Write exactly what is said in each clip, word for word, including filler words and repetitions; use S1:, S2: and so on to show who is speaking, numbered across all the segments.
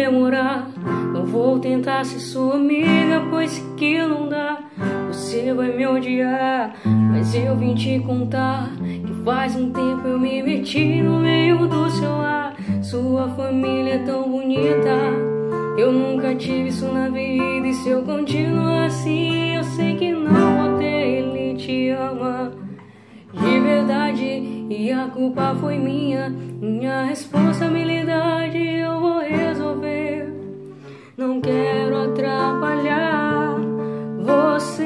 S1: demorar. Não vou tentar ser sua amiga, pois se que não dá, você vai me odiar. Mas eu vim te contar que faz um tempo eu me meti no meio do seu lar. Sua família é tão bonita, eu nunca tive isso na vida. E se eu continuar assim, eu sei que não vou ter. Ele te ama de verdade e a culpa foi minha. Minha responsabilidade eu vou resolver. Não quero atrapalhar você.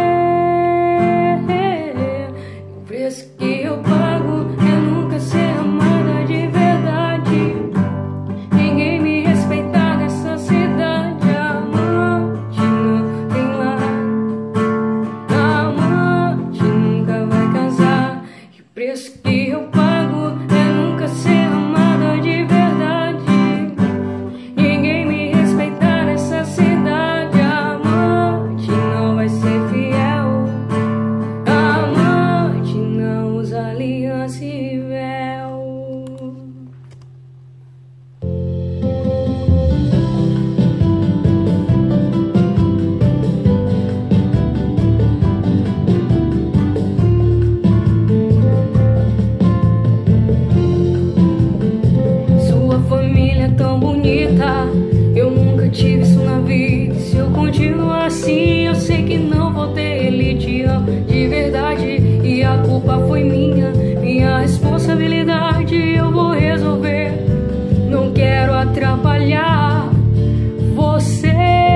S1: O preço que eu pago é nunca ser amada de verdade. Ninguém me respeitar nessa cidade. Amante não tem lar, amante nunca vai casar. E o preço que eu pago é nunca ser amada de verdade. Ninguém me respeitar nessa cidade. Amante não vai ser fiel, amante não usa aliança e véu. Sua família é tão bonita, eu nunca tive isso na vida. Se eu continuar assim, eu sei que não vou ter. Ele te ama de verdade e a culpa foi minha. Minha responsabilidade eu vou resolver. Não quero atrapalhar você.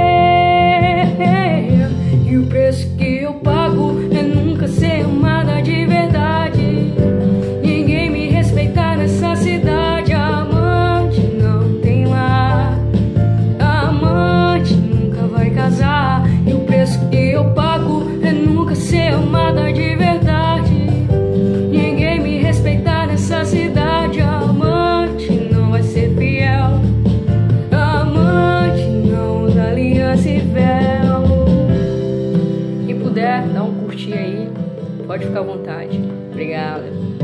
S1: E o preço que eu pago é nunca ser amada de verdade. Ninguém me respeitar nessa cidade. Amante não tem lar, amante nunca vai casar. E o preço que eu pago é nunca ser amada de verdade. Ninguém me respeitar nessa cidade. Amante não vai ser fiel, amante não usa aliança e véu. Quem puder, dá um curtir aí, pode ficar à vontade. Obrigada.